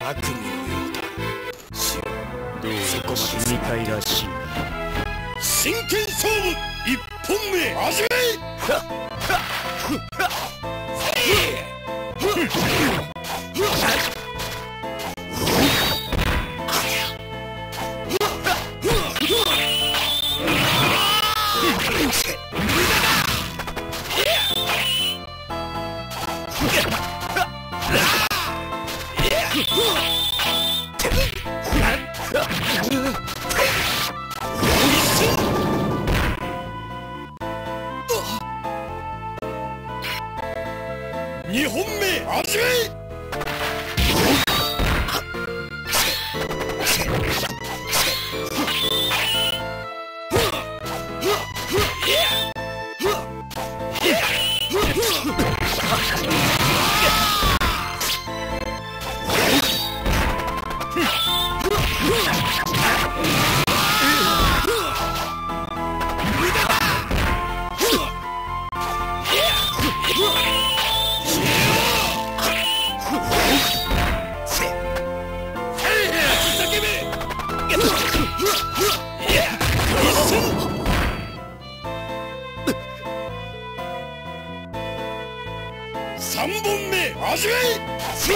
悪夢のようだ。死をどうも死にたいらしいな。 真剣勝負一本目始め。2本目始め。3本目始め。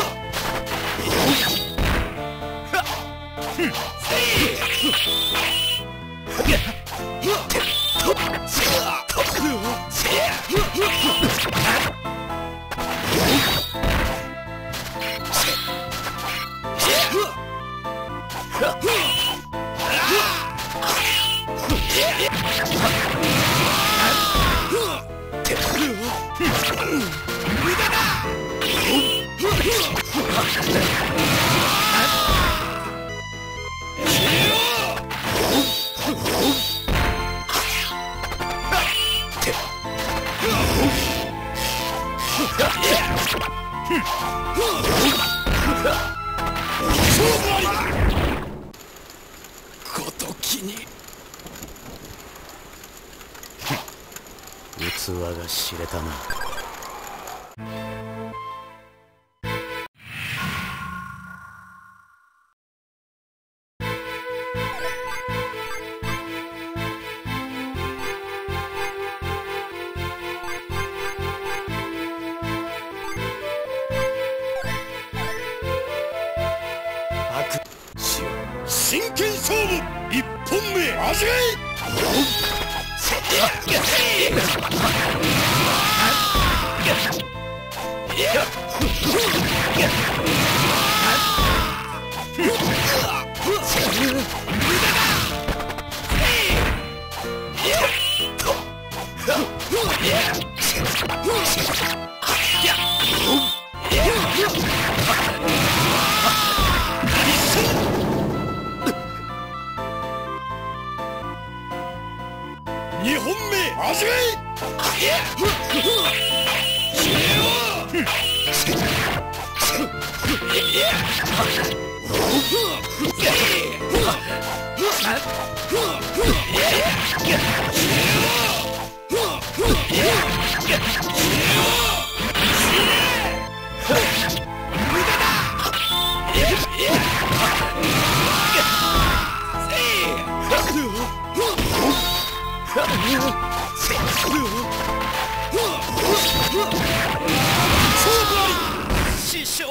ごときに器が知れたな。 真剣勝負1本目始め。2本目始め。師匠。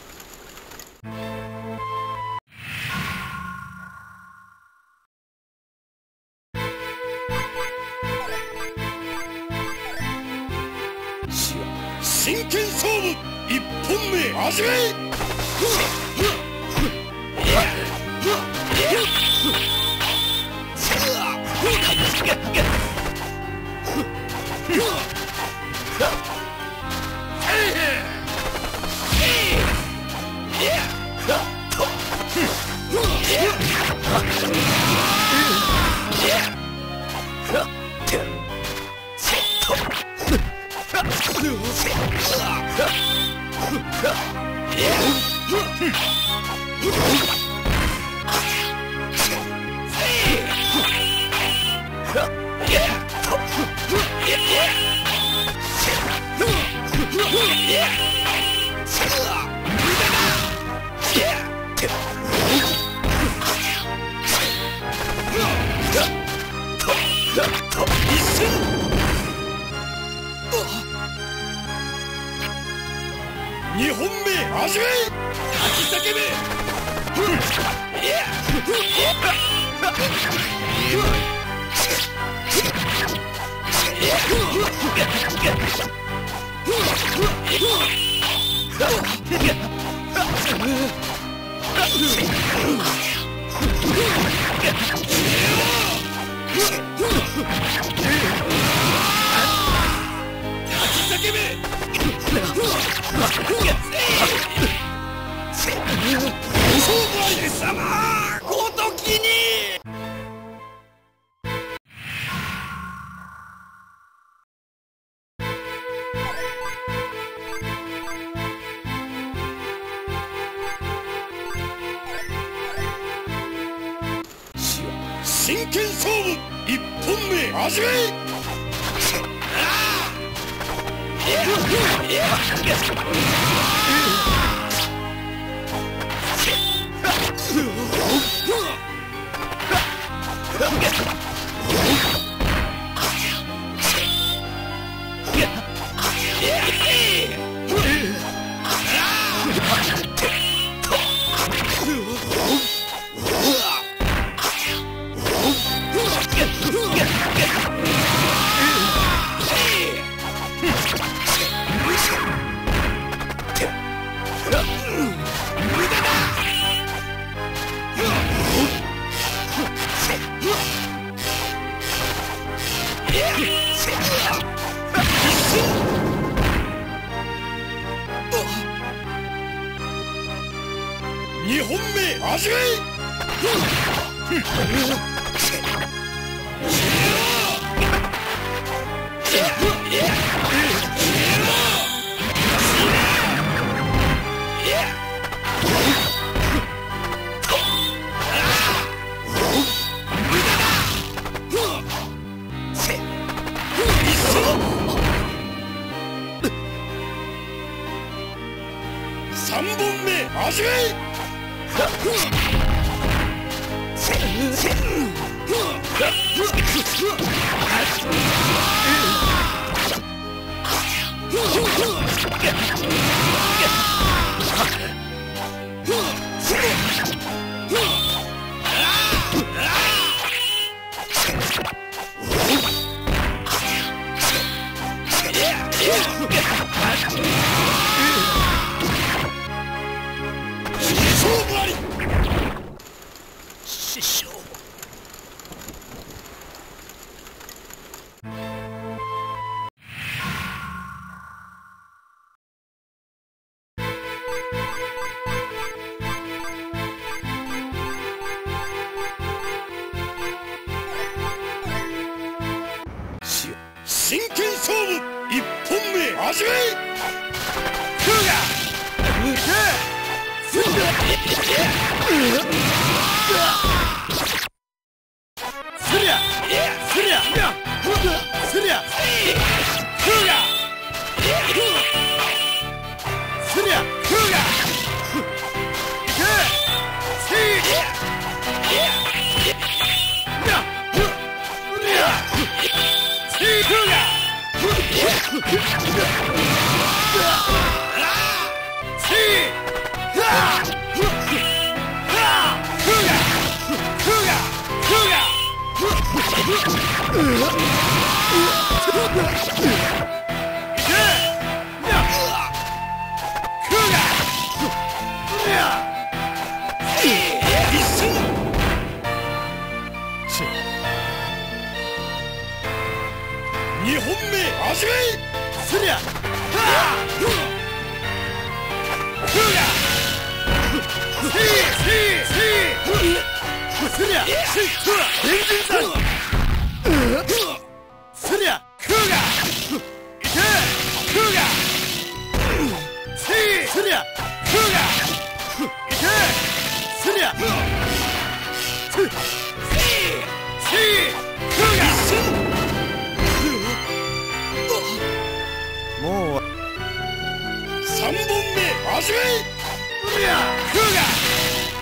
真剣勝負1本目始め。Yeah! 2本目味わい吐き叫べ。ごときに真剣勝負1本目味わい。2本目味わい。3本目味わい。師匠。真剣勝負1本目味わい。2本目味わい。すりゃもう3本目味わい。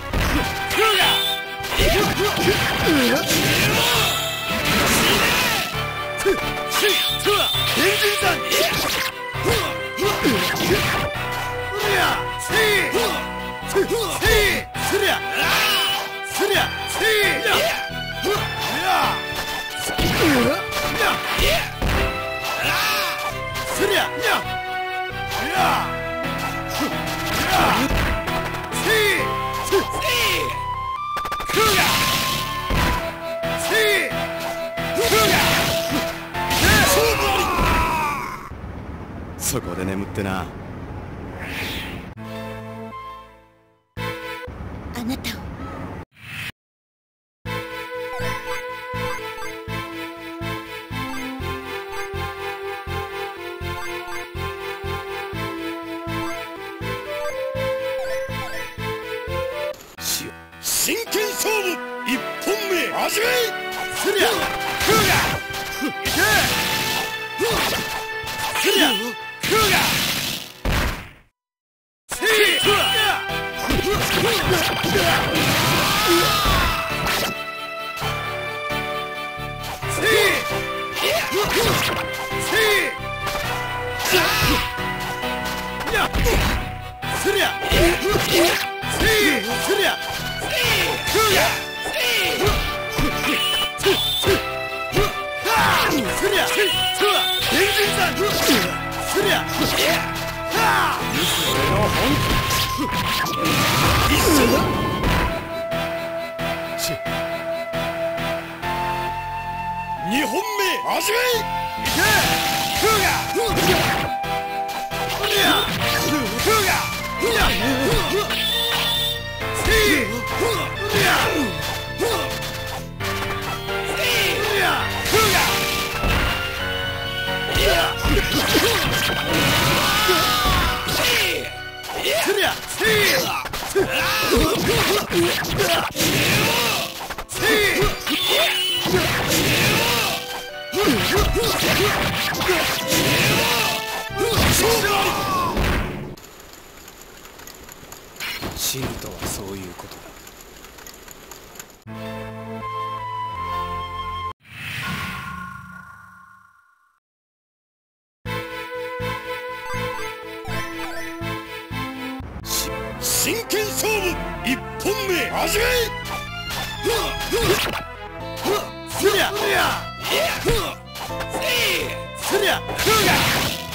そこで眠ってな。 あなたを真剣勝負一本目始め。すりゃクーガいけすりゃクーガせいクー2本目始め。いけクーガ死ぬとはそういうことだ。真剣勝負一本目始め。すりゃすりゃクーガ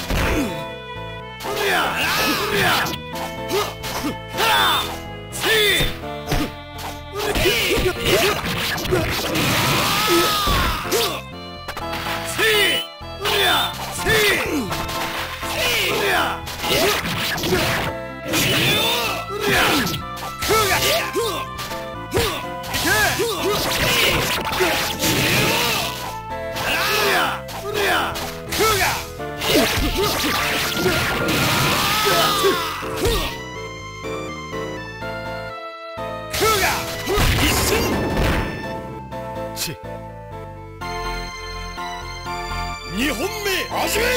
2本目始め。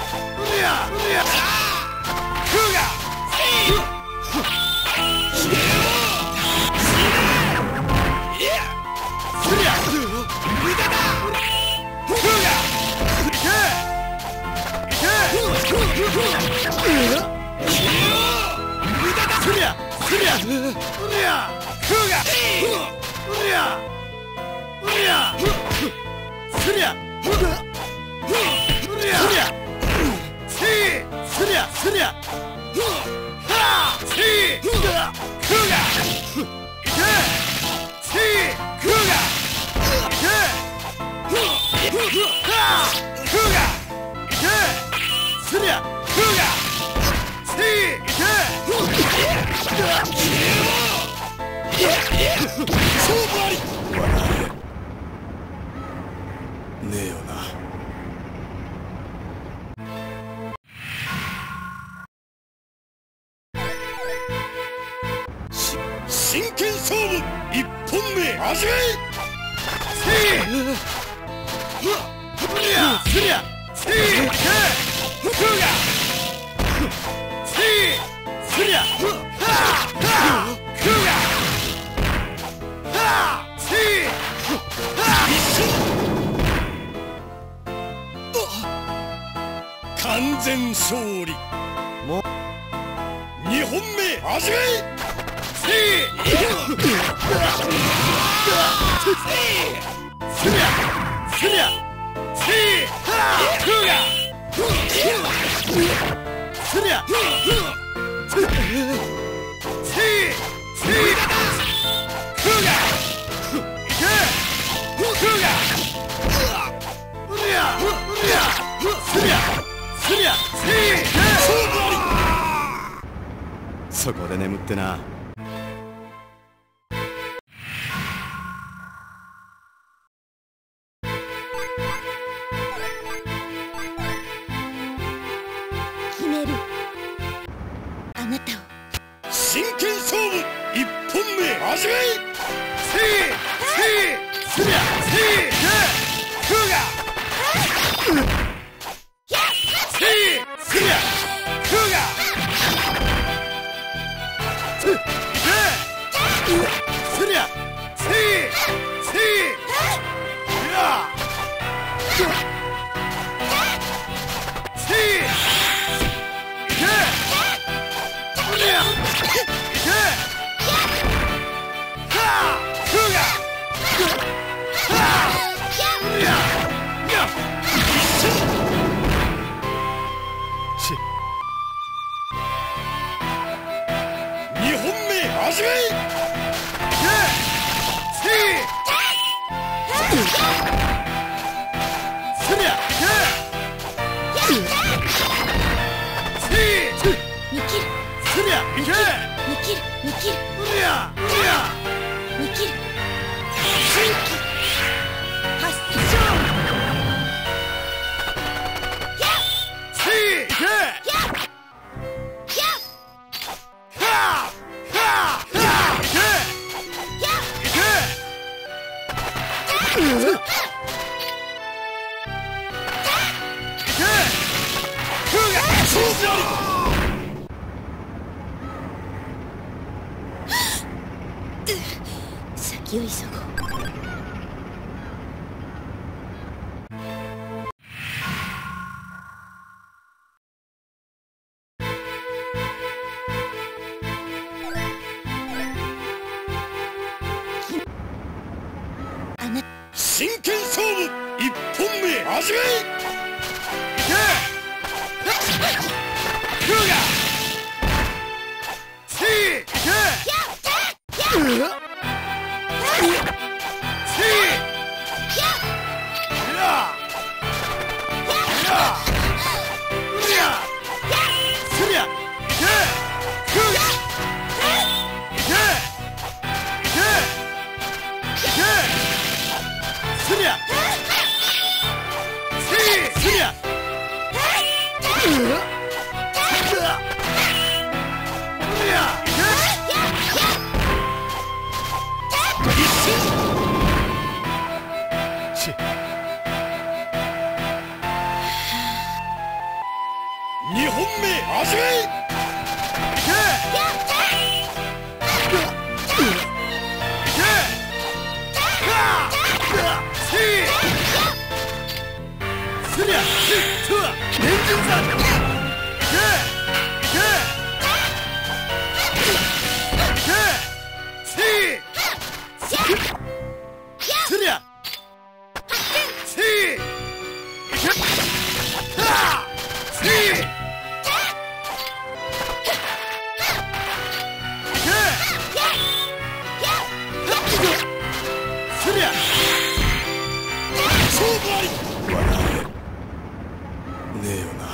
ねえよな。真剣勝負一本目始め。ク勝利。 も 2本目始め。せいすりゃすりゃせいふうがすりゃせいふうがいけふうがうりゃうりゃすりゃすりゃせいそこで眠ってな。 決める。あなたを。 真剣勝負1本目始め。せいすりゃせいふうがせいすりゃふうがすりゃせいやせいいけうりゃいけはあふうがはあうりゃや一緒し2本目始め。すりゃ見切る。 すりゃいけ見切る。見切る。 うりゃ見切る。発射。 せいいけはあはあいけいけふうが勝負あり。 先を急ごう。あなた。 真剣勝負1本目始め。ふうがせいいけ2本目始め。すりゃとは連続だ。すりゃ勝負あり。ねえよな。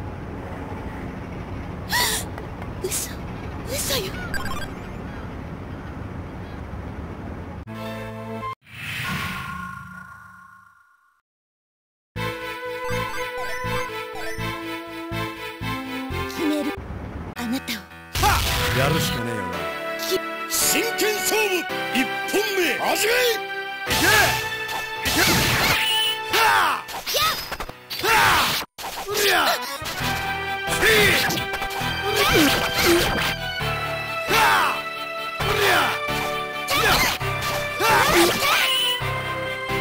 嘘よ。決める。あなたを。 やるしかねえよな。 真剣勝負1本目始め。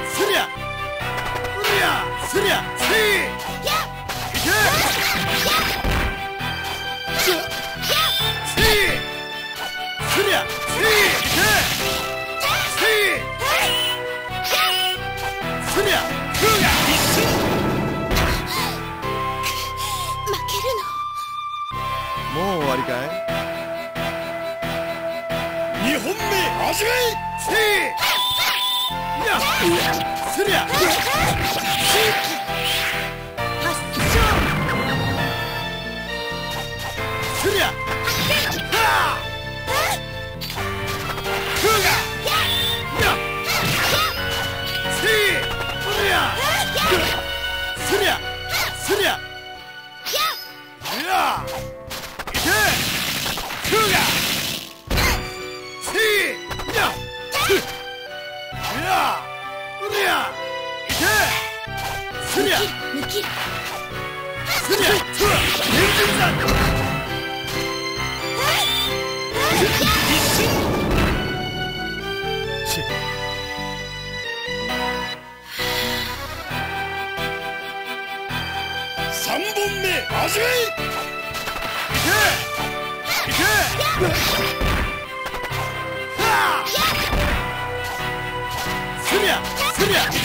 すりゃりゃせいすりゃふうが一瞬負けるもう終わりかい。 2本目始めせいやすりゃ発症すりゃはあふうがやせいすりゃすりゃすりゃいやいけふうがせいやいやうりゃいけすりゃ抜きるすりゃふわ現実だち 3本目始めいけいけはあすりゃすりゃいけ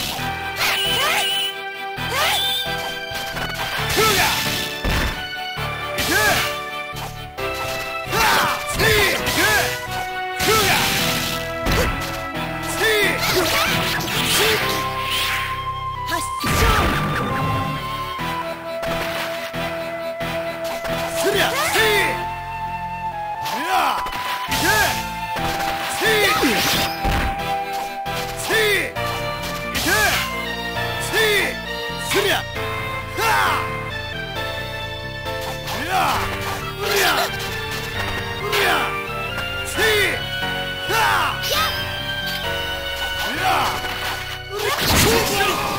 ふうがいけはあせいいけふうがせい発症すりゃせいいやいけせいせいいけせいすりゃはあいやうりゃうりゃせいはあいやうりゃ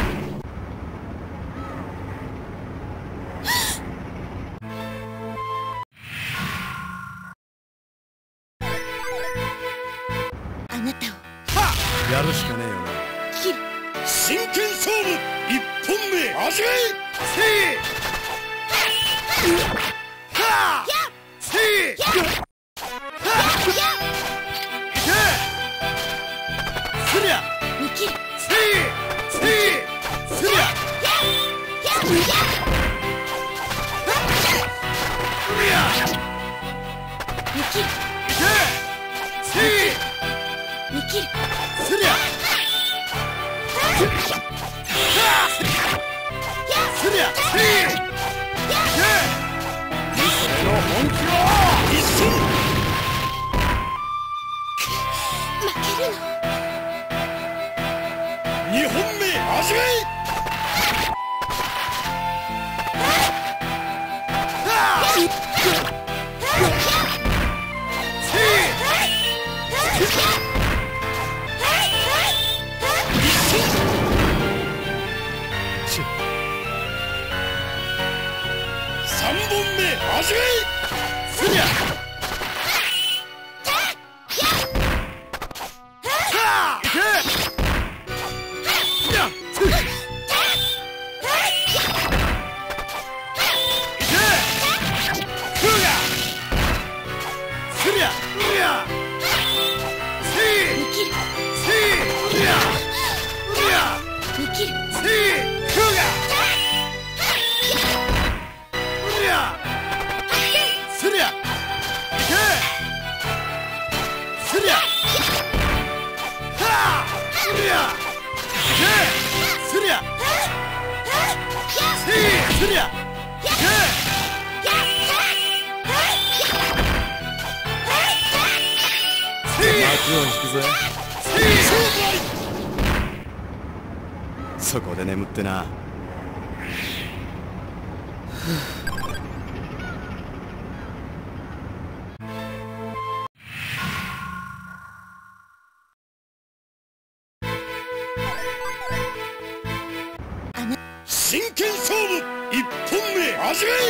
あなたをやるしかねえよな。 切る真剣勝負1本目始めせいはあせいはあいけすりゃ抜きるせいせいすりゃうりゃ抜きるいけせい抜きるすりゃはあすりゃせいいけ娘の本気は一瞬負けるの 2本目始めはあせいち 3本目始めすりゃはあいけやっふいけふうがすりゃうりゃせい抜きるせいうりゃうりゃ抜きるせいふうがうりゃすりゃいけすりゃはあうりゃいけすりゃせいすりゃいけせい幕を引くぜ。 せいそこで眠ってな。 真剣勝負1本目始め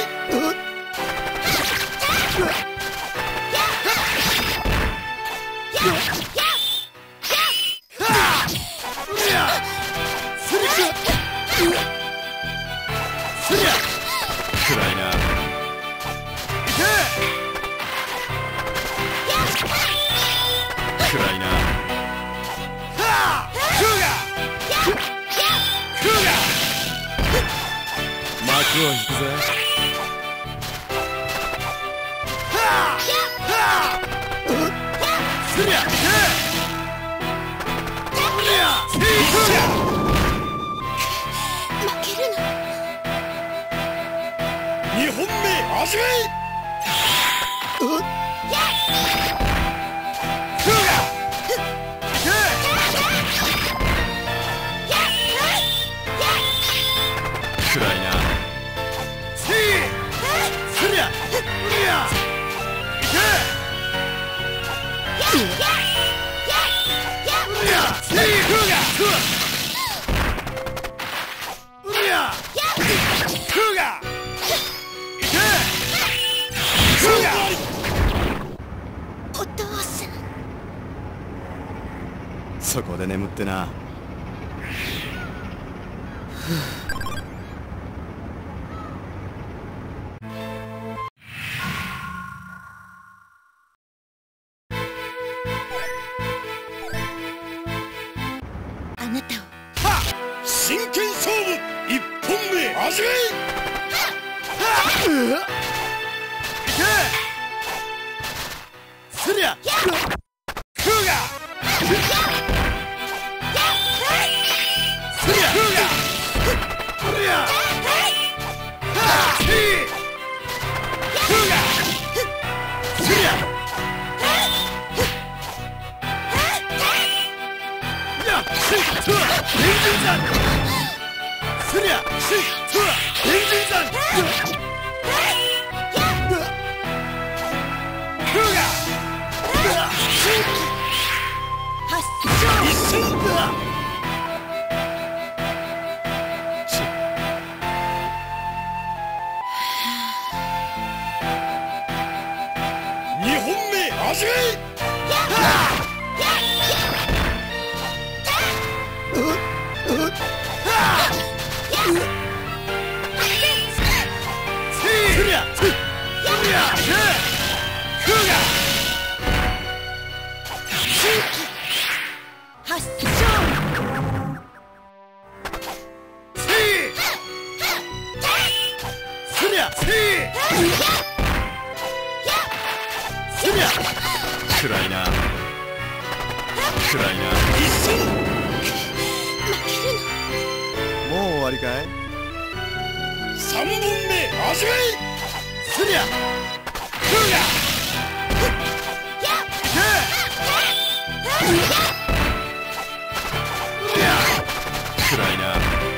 はあうりゃすりゃすりゃ暗いな。 いけは暗いな。幕を引くぜ。 負けるな。 2本目始め。 暗いな。 お父さん。 そこで眠ってな。 あなたを真剣勝負1本目始め。すりゃクーガすりゃクーガすりゃクーガすりゃやしつわ連軍山すりゃしつわ連軍山クーガ発一緒だ。2本目始め。すりゃクーガ発症。 すりゃ暗いな。暗いな。 一緒負けるな。 もう終わりかい。 3本目始め。すりゃクーガ暗いな。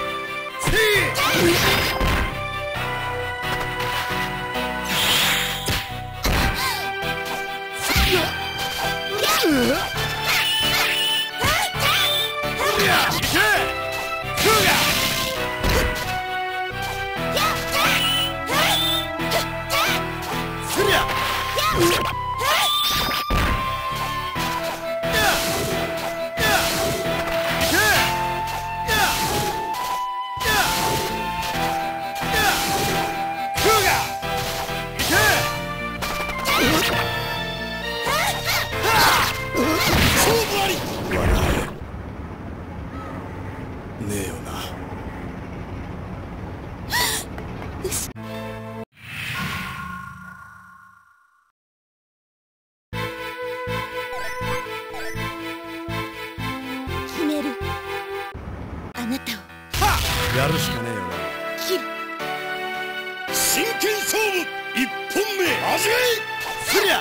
ねえよな。 決める。あなたをやるしかねえよな。 切る。 真剣勝負1本目始め。すりゃ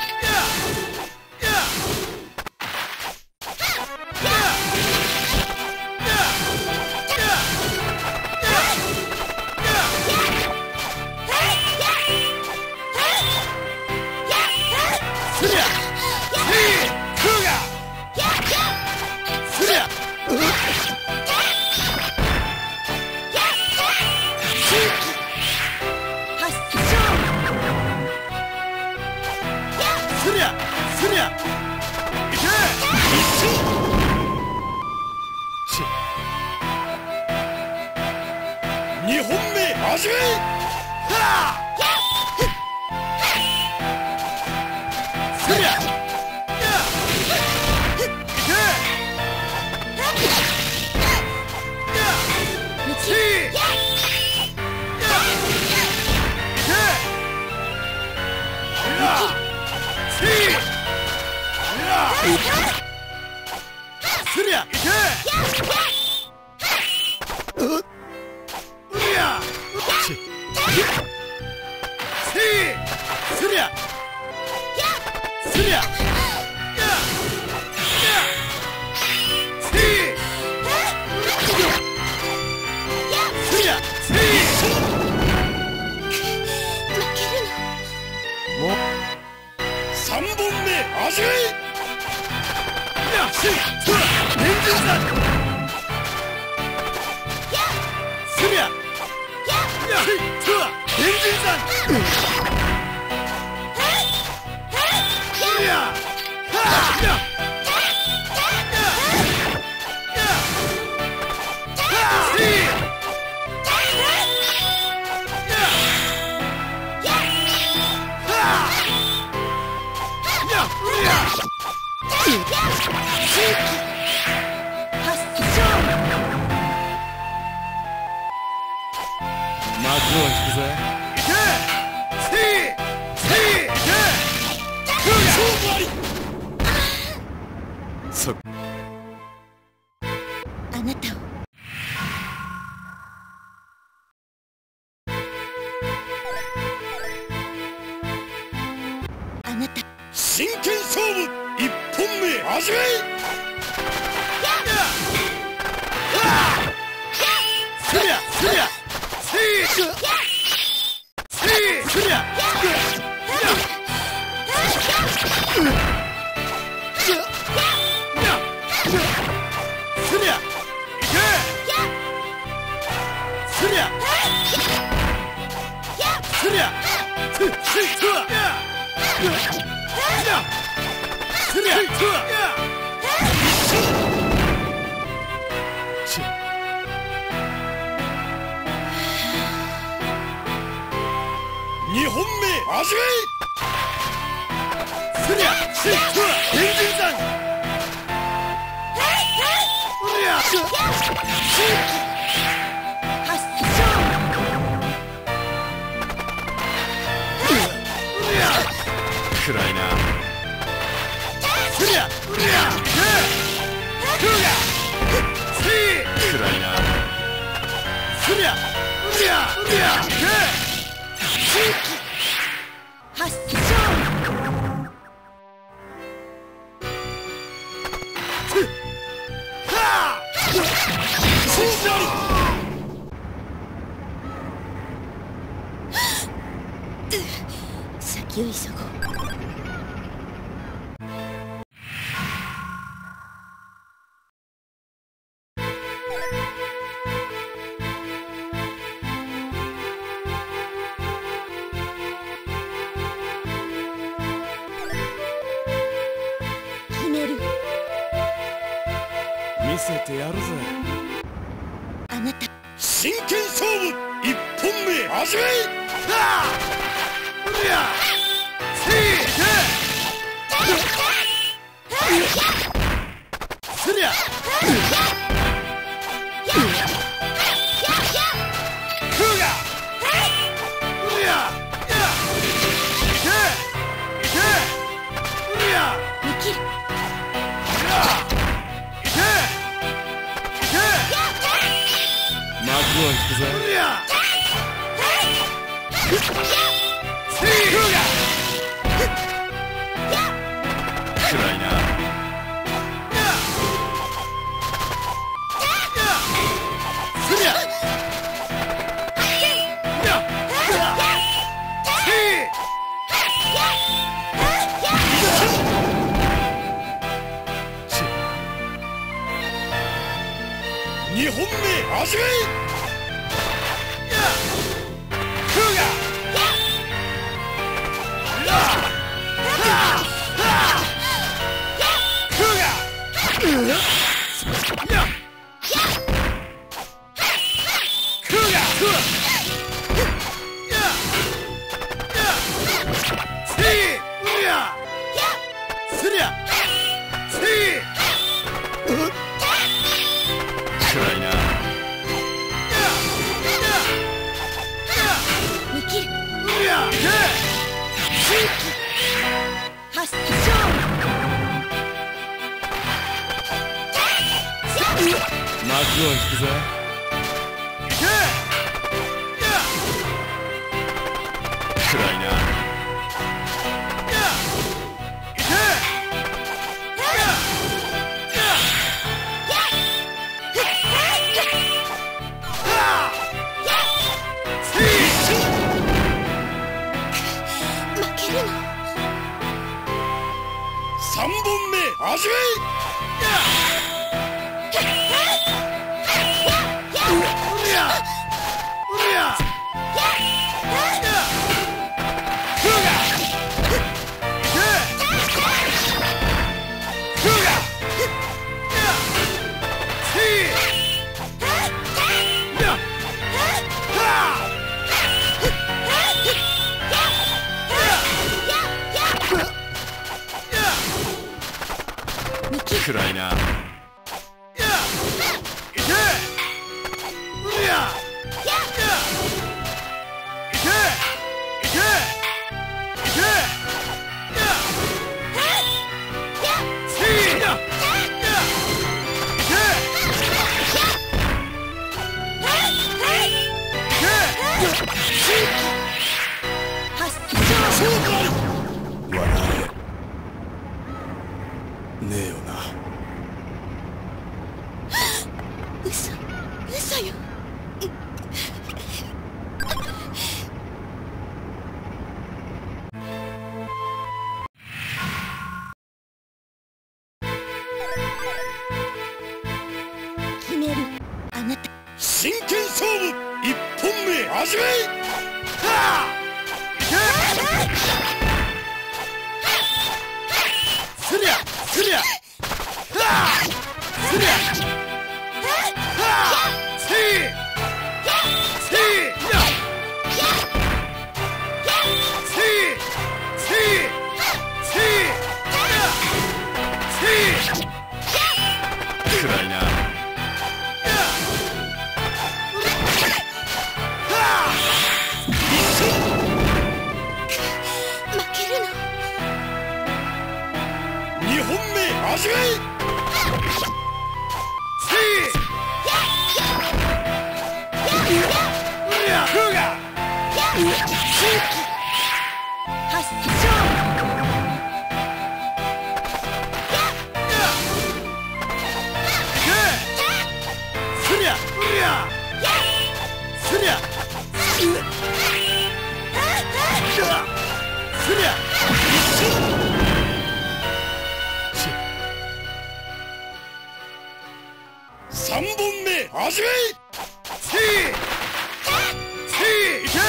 2本目始め。すりゃすりゃいけうりゃすりゃすりゃ3本目味わいやしレンジだすりゃやしレンジだやや幕を引くぜ。いけ勝負あり。 あなたをあなた真剣勝負1本目味わいすりゃすりゃすりゃすりゃいけすりゃすりゃすりゃ2本目味わいすりゃしっ天神山うりゃ暗いな。 すりゃうりゃ暗いな。 すりゃうりゃうりゃ発射先を急ごう。決める。 見せてやるぜ。 あなた真剣勝負1本目味わいうりゃすりゃ幕を引くぜ。暗いな。 2本目味わい暗いな。 引くぜ。暗いな。 3本目始め。 暗いな。 ねえよな。 嘘よ。決める。あなた真剣勝負1本目始め。すりゃすりゃすりゃ暗いな。 負けるの。 2本目始め。 発勝。 すりゃすりゃすりゃ3本目始め。いけ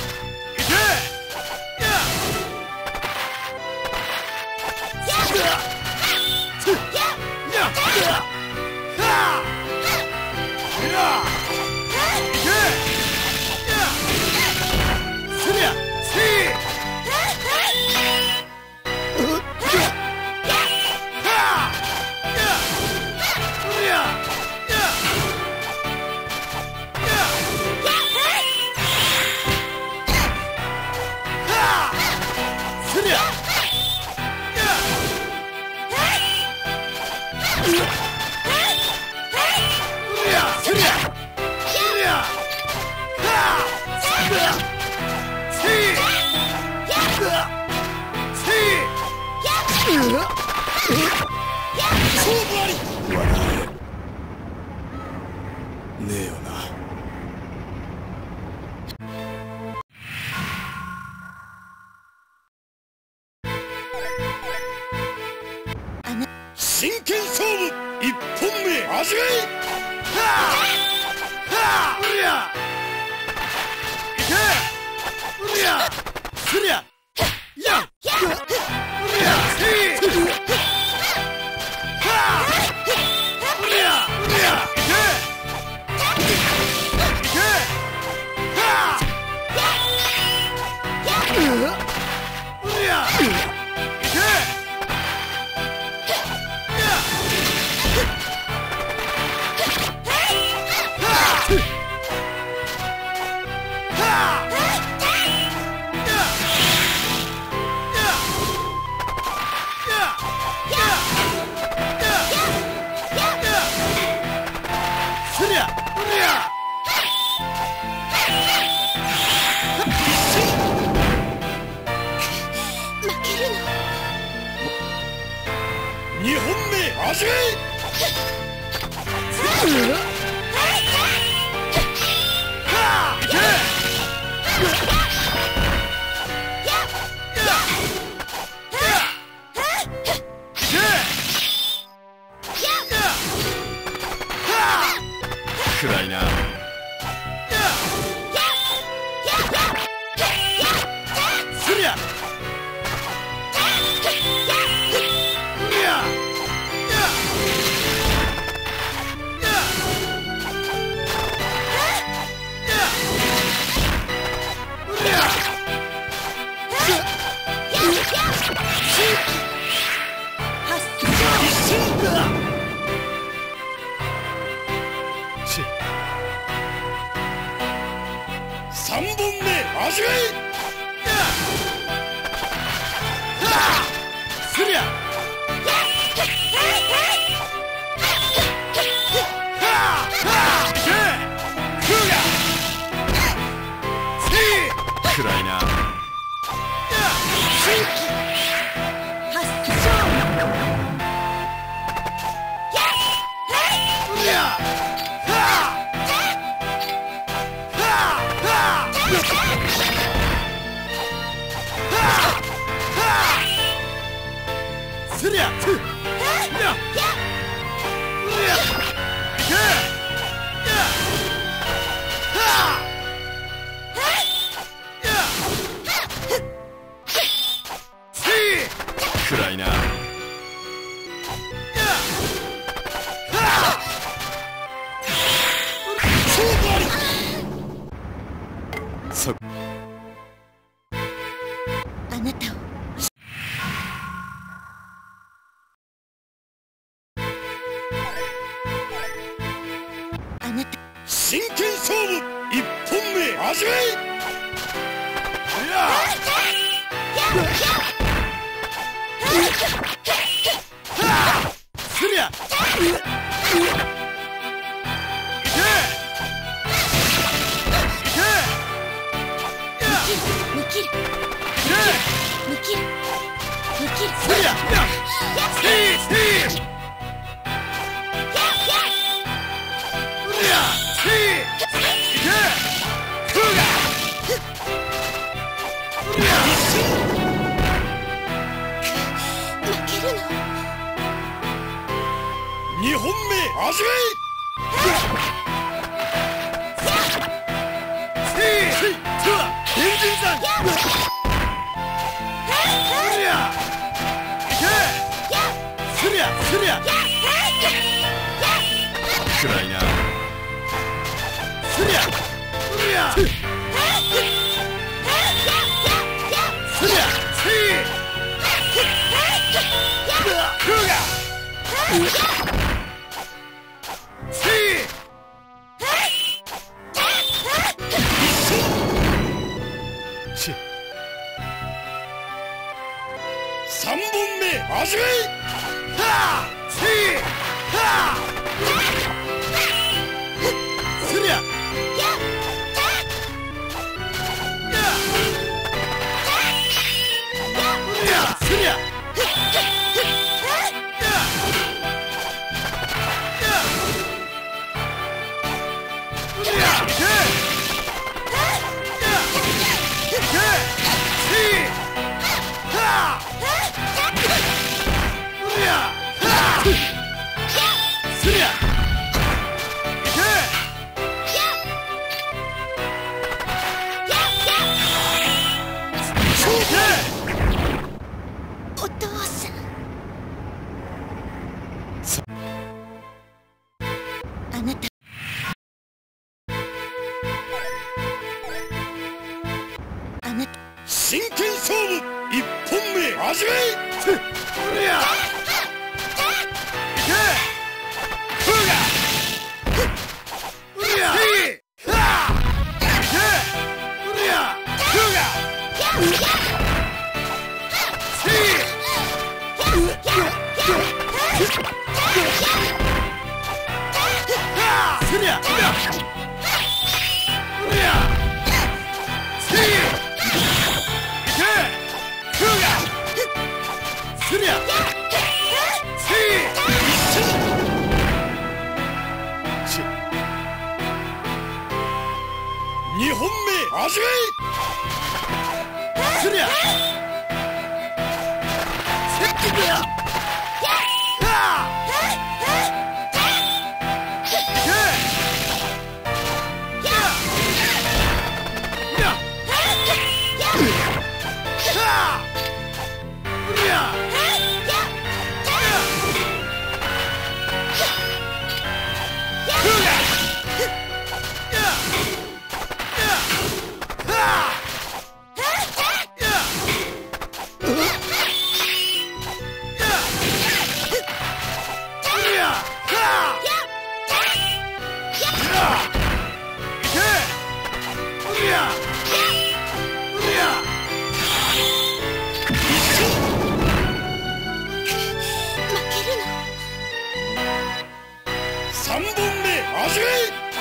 ねえよな。真剣勝負1本目始め。すりゃや 2本目味わい暗いな。 すりゃ3本目味わいすりゃ暗いな。 すりゃ暗いな。そあなたをあなた真剣勝負1本目味わいすりゃ見切る見切る見切るすりゃ負けるの 2本目味わい天神山すりゃすりゃ暗いな。 すりゃすりゃ3本目味わいすりゃすりゃすりゃお父さんあなたあなた真剣勝負1本目味わいすりゃすりゃ 3本目始め。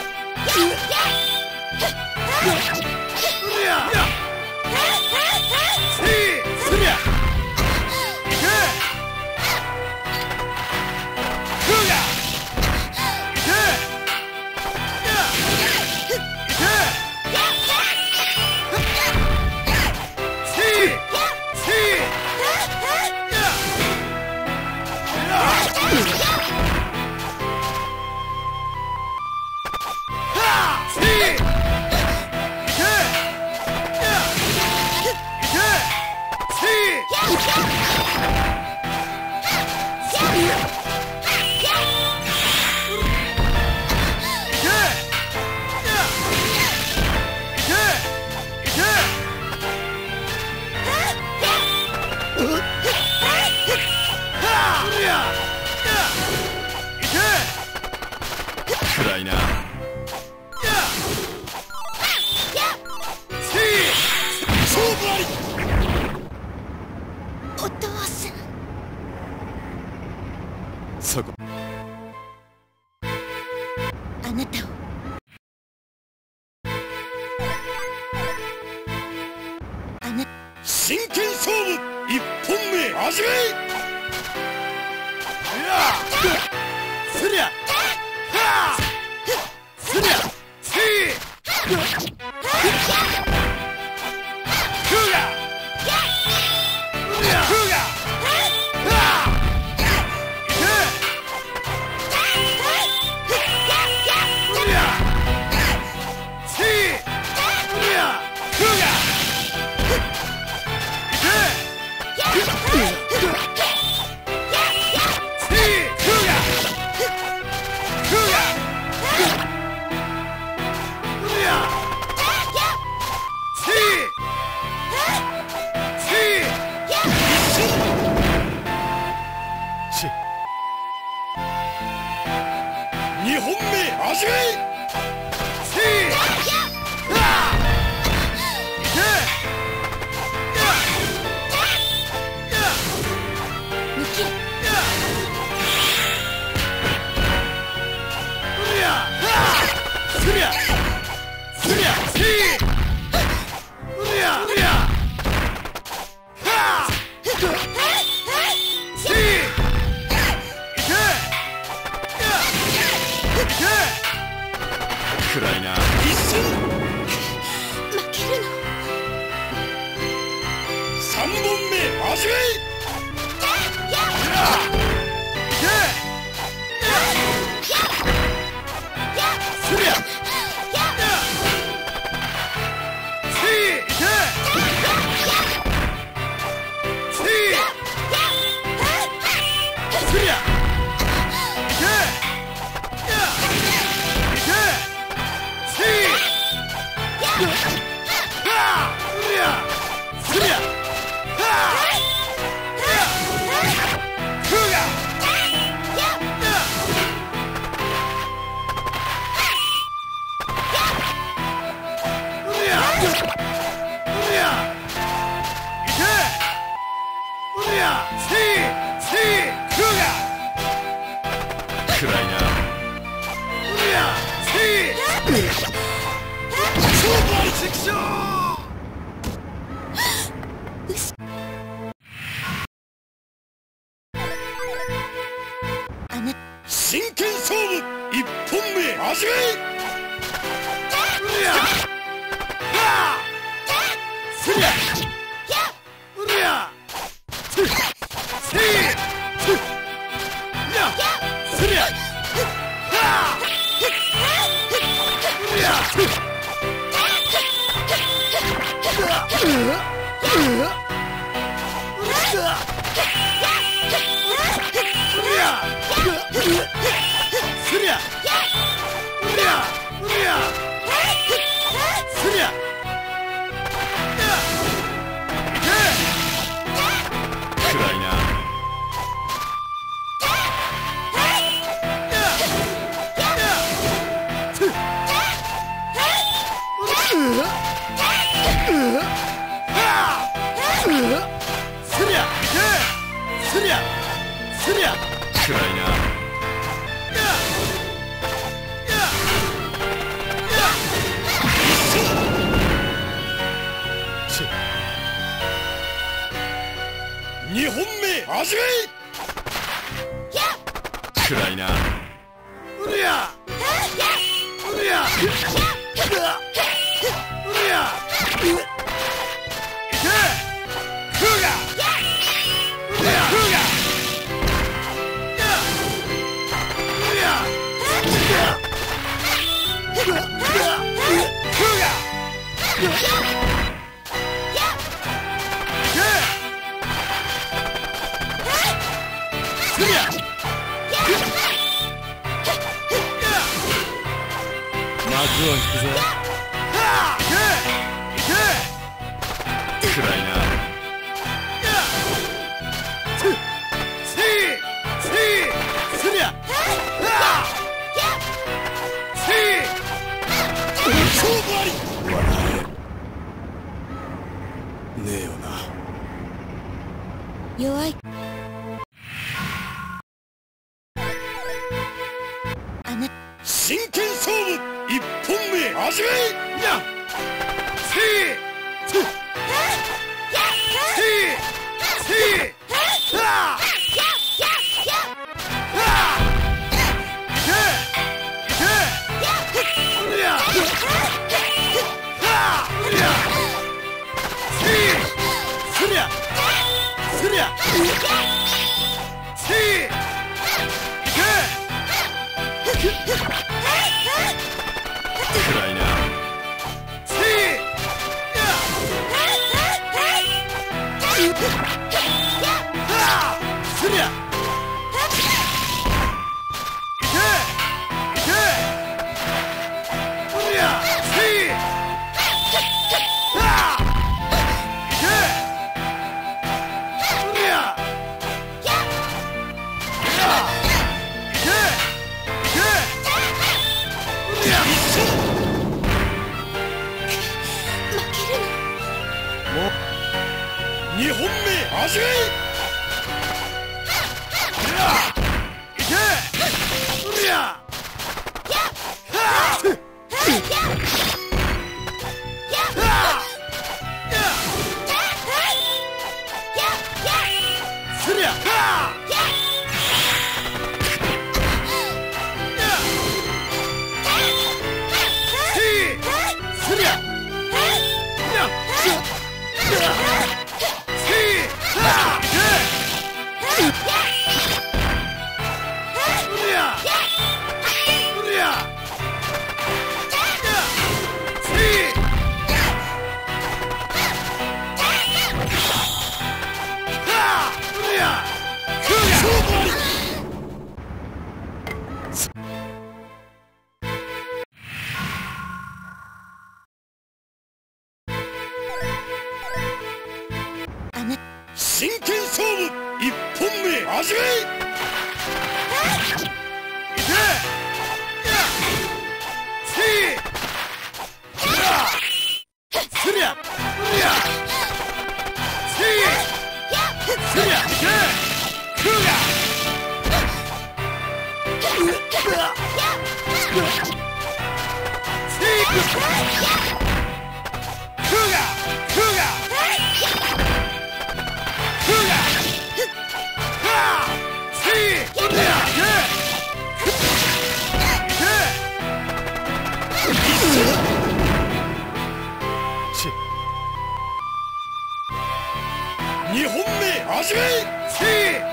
暗いな。 勝負あり。 お父さん。 そこ。 あなたを。 真剣勝負1本目始め。すりゃすりゃせいふがふが2本目始め。 暗いな。 一瞬負けるの。 3本目始め。 暗いな。 真剣勝負1本目始め。 暗いな。暗いな。 2本目始め。 暗いな。 うりゃうりゃうりゃいけクーガうりゃクーガうりゃクーガ幕を引くぜ。暗いな。 ねえよな。 弱い。 真剣勝負1本目始め。 暗いな。 2本目始め。真剣勝負1本目始め。2本目始め。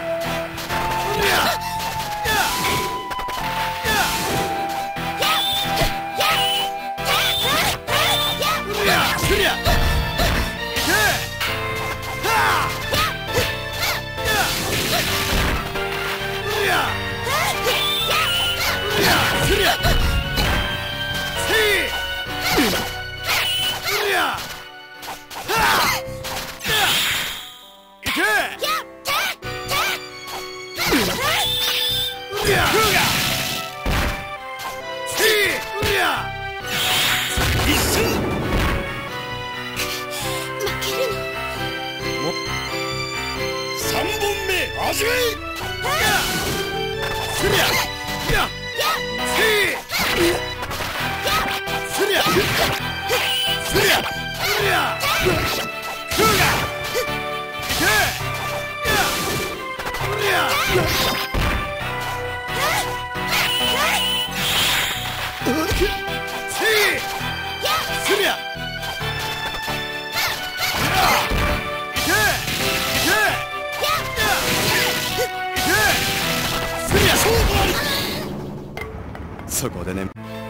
始め。 そこでね。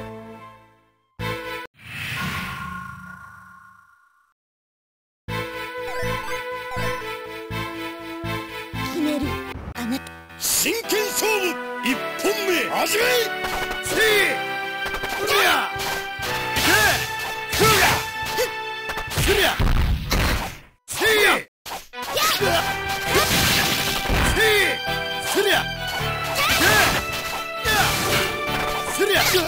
決める。あなた真剣勝負一本目始め。せいおりゃいけふがすりゃせいすりゃすりゃせい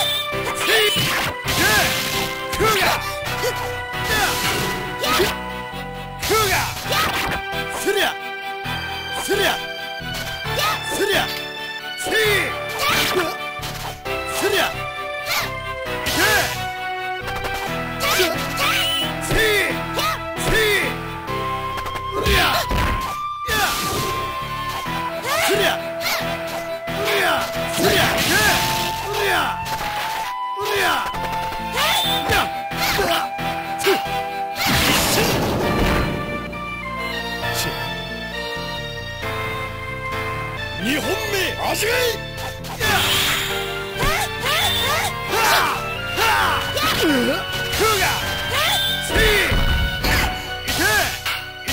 ふがふがすりゃすりゃすりゃせいすりゃいけせいせいうりゃすりゃうりゃすりゃいけうりゃうりゃうりゃうわっ2本目始め。ふがせいいけい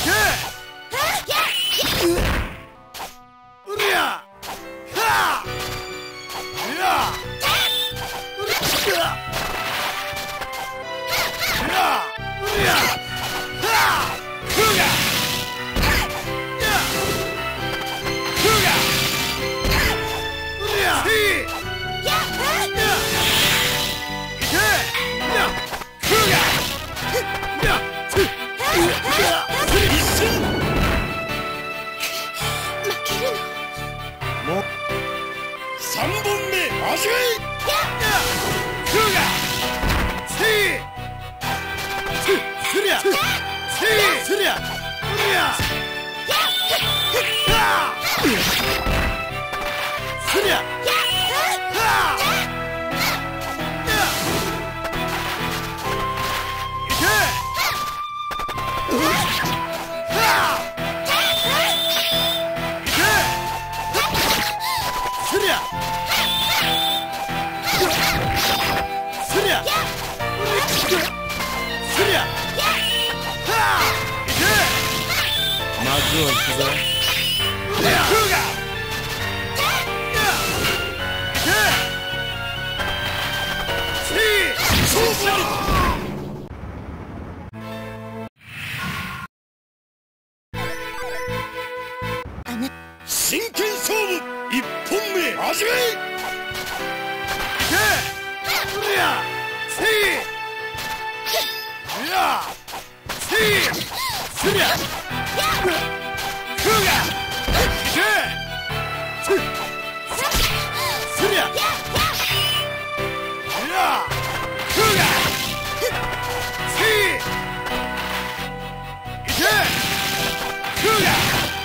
けうりゃはうやうりゃうりゃはふが3本目始め。ふがせいすりゃせいすりゃうりゃすりゃいけすりゃすりゃすりゃいけ幕を引くぞ。 ふがいけせいそうすりあなた真剣勝負1本目始め。いけうりゃせいうりゃせいすりゃふがいけすりゃうりゃふがせいいけふが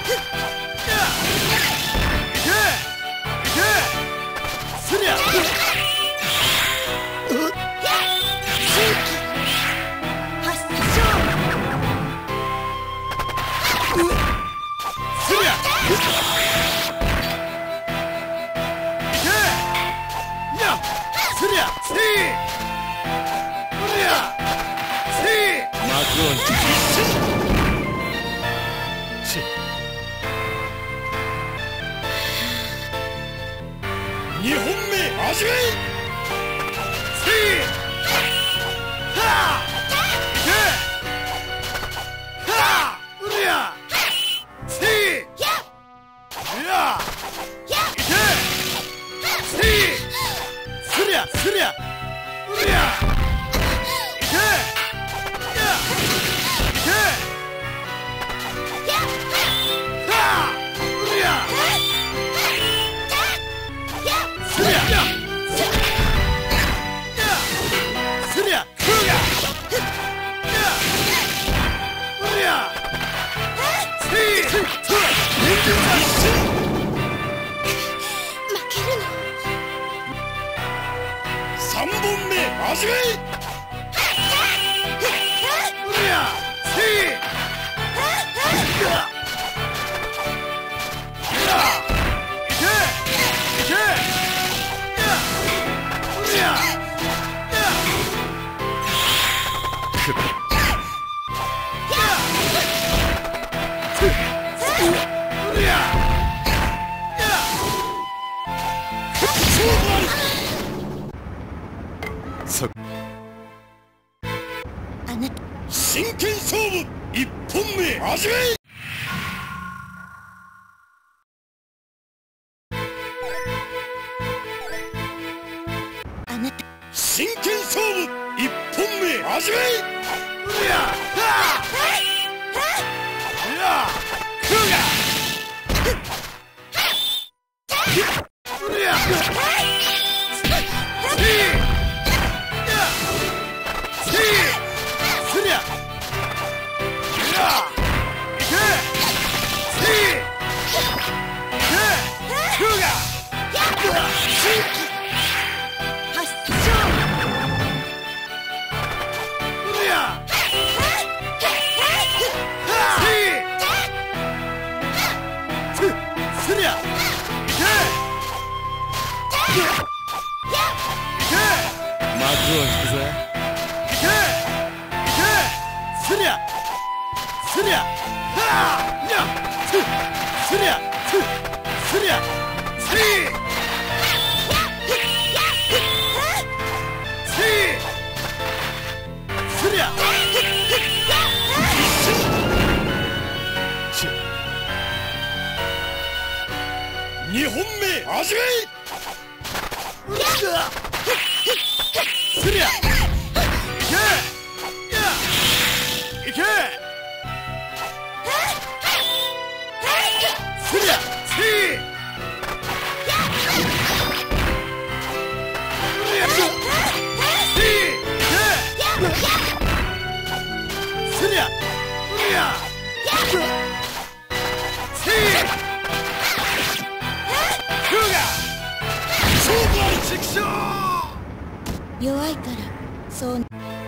すりゃ発射すりゃやすりゃせいうりゃせい幕を引く。 2本目始め。せいはあいけはあうりゃせいうりゃいけせいすりゃすりゃうりゃいけやいけはあうりゃすりゃすりゃふがうりゃせい負けるの。 3本目始め。うりゃせいいけいけそあなた真剣勝負一本目始め。 あなた真剣勝負一本目始め。うやはうやくがうやすりゃうやいけくが発症うやすりゃいけ幕を引くぜ。 いけすりゃすりゃはあやすりゃすりゃすりゃ2本目始め。すりゃいけいけすりゃすりゃ弱いからそう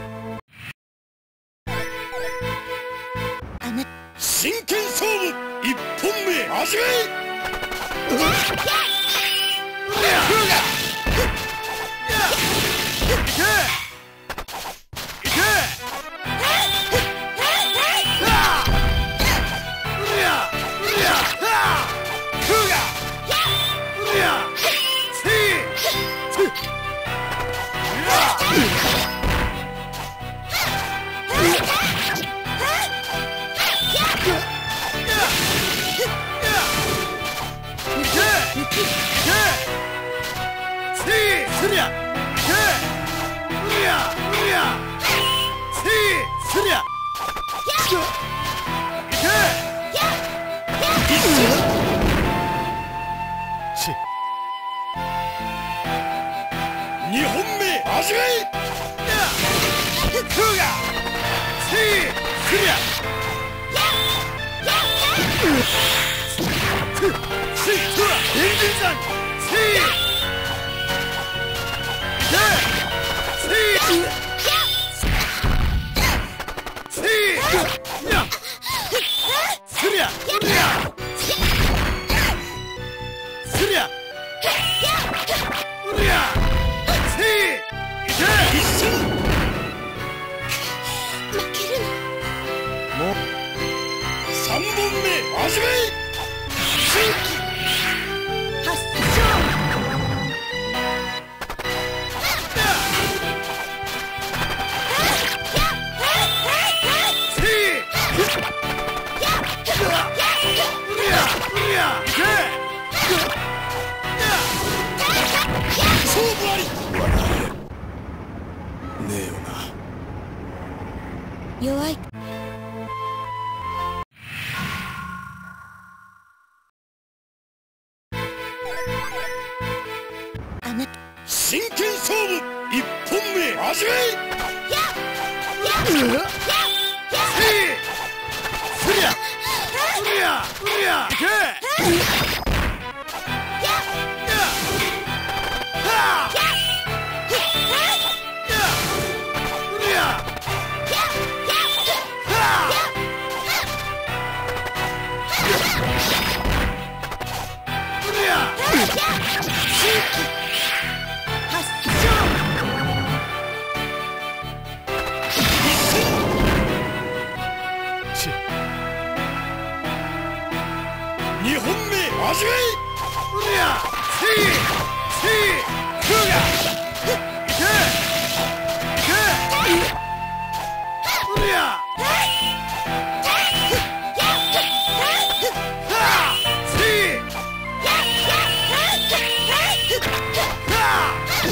あなた真剣勝負一本目始め。2本目始め。 負けるの 3本目始め。 発症勝負あり。 ねえよな。 弱いあなた真剣勝負一本目始め。2本目始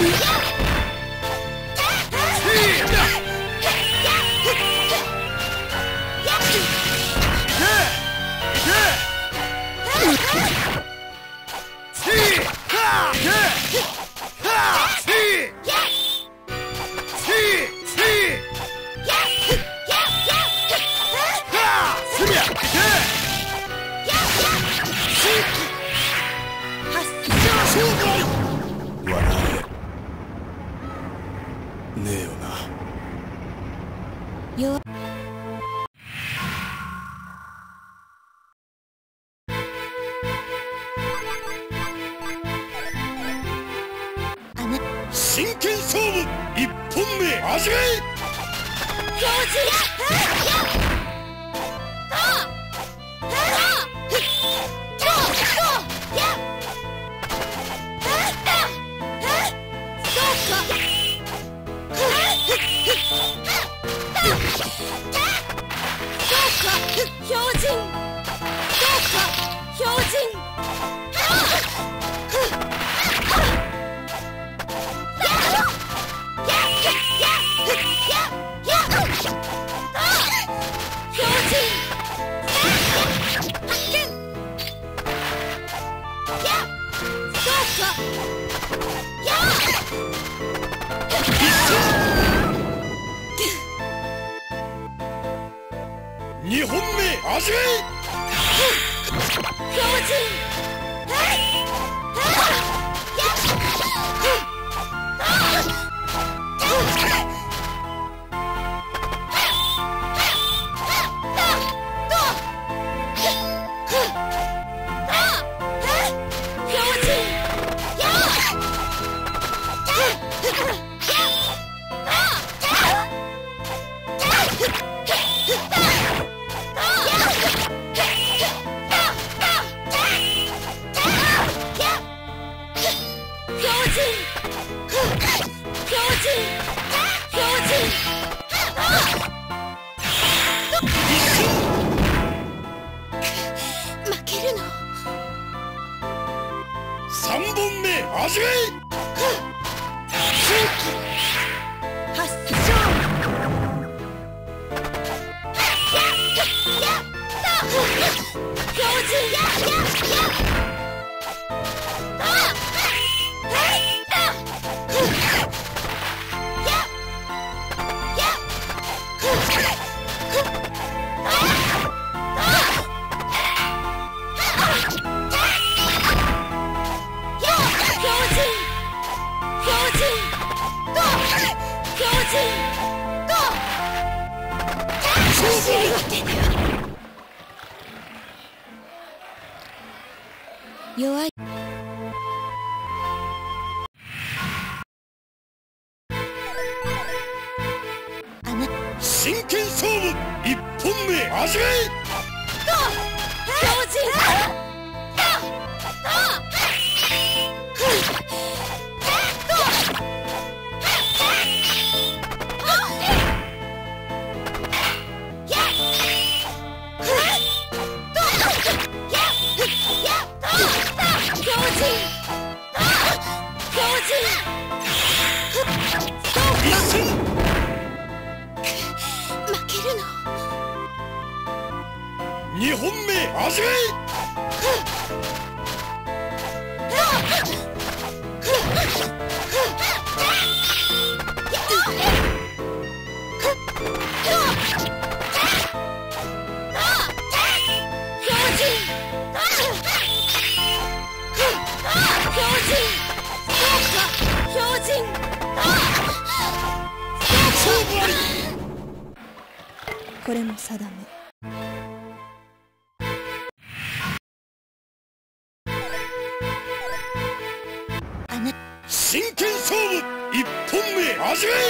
真剣勝負一本目始め。2本目始め。3本目始め。 弱い。 真剣勝負1本目始め。2本目始め。 これも定め。 真剣勝負1本目始め。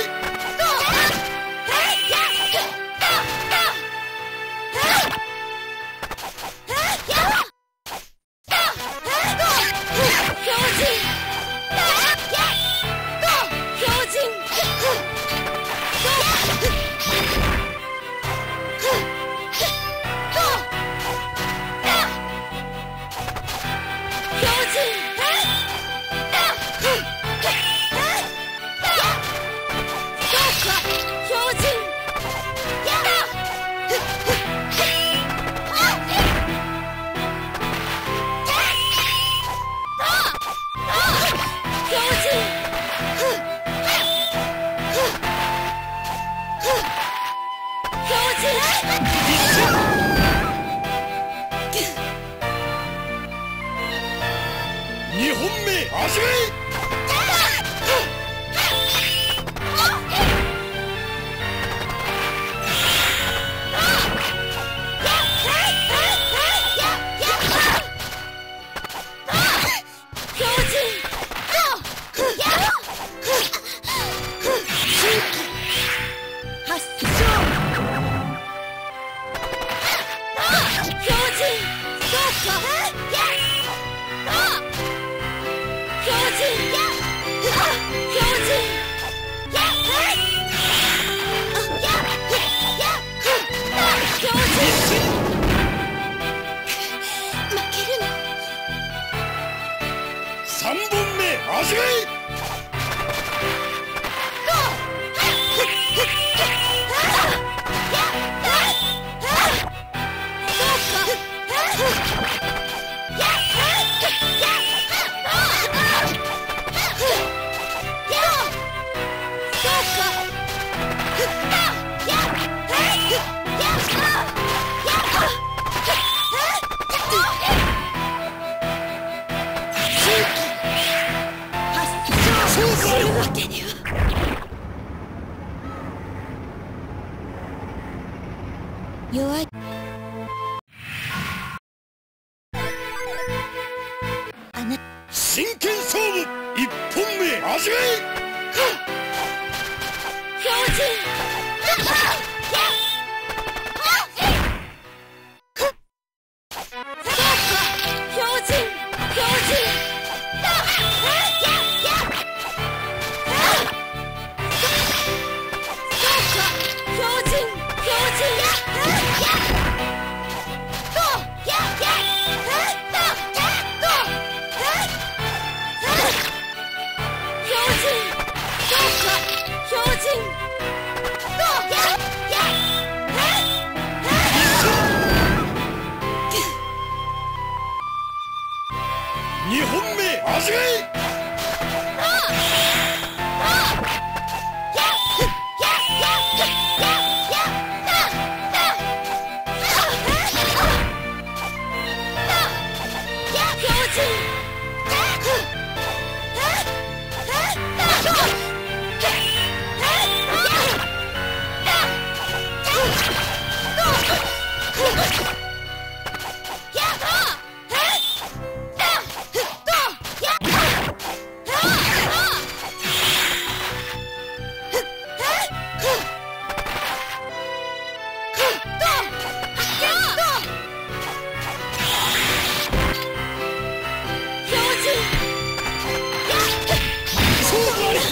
2本目始め。3本目始め。 弱い。 真剣勝負1本目始め。 標準 2本目始め。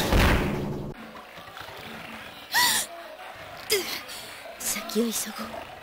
先を急ごう。